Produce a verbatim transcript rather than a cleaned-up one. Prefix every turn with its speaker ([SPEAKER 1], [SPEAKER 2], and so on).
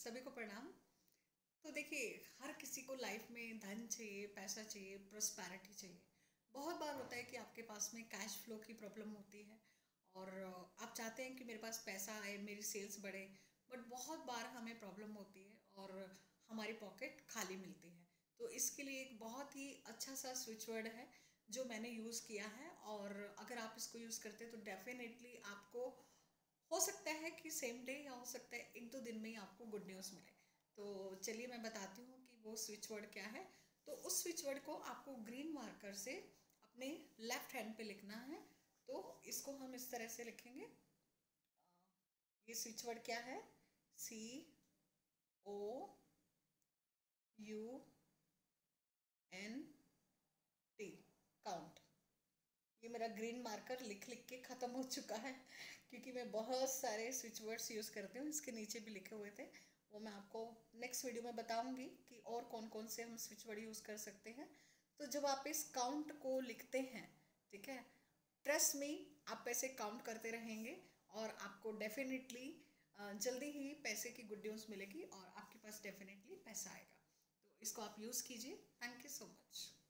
[SPEAKER 1] सभी को प्रणाम। तो देखिए, हर किसी को लाइफ में धन चाहिए, पैसा चाहिए, प्रोस्पैरिटी चाहिए। बहुत बार होता है कि आपके पास में कैश फ्लो की प्रॉब्लम होती है और आप चाहते हैं कि मेरे पास पैसा आए, मेरी सेल्स बढ़े, बट बहुत बार हमें प्रॉब्लम होती है और हमारी पॉकेट खाली मिलती है। तो इसके लिए एक बहुत ही अच्छा सा स्विच वर्ड है जो मैंने यूज़ किया है, और अगर आप इसको यूज़ करते हैं तो डेफिनेटली आपको हो सकता है कि सेम डे या हो सकता है एक दो दिन में ही आपको गुड न्यूज़ मिले। तो चलिए मैं बताती हूँ कि वो स्विच वर्ड क्या है। तो उस स्विच वर्ड को आपको ग्रीन मार्कर से अपने लेफ्ट हैंड पे लिखना है। तो इसको हम इस तरह से लिखेंगे। ये स्विच वर्ड क्या है? C O U N T, count. ये मेरा ग्रीन मार्कर लिख लिख के ख़त्म हो चुका है क्योंकि मैं बहुत सारे स्विच वर्ड्स यूज़ करती हूँ। इसके नीचे भी लिखे हुए थे, वो मैं आपको नेक्स्ट वीडियो में बताऊंगी कि और कौन कौन से हम स्विच वर्ड यूज़ कर सकते हैं। तो जब आप इस काउंट को लिखते हैं, ठीक है, ट्रस्ट मी, आप पैसे काउंट करते रहेंगे और आपको डेफिनेटली जल्दी ही पैसे की गुड न्यूज़ मिलेगी और आपके पास डेफिनेटली पैसा आएगा। तो इसको आप यूज़ कीजिए। Thank you so much.